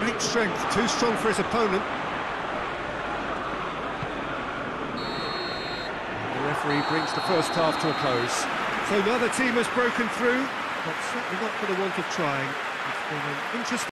Great strength, too strong for his opponent. The referee brings the first half to a close. So neither team has broken through, but certainly not for the want of trying. It's been an interesting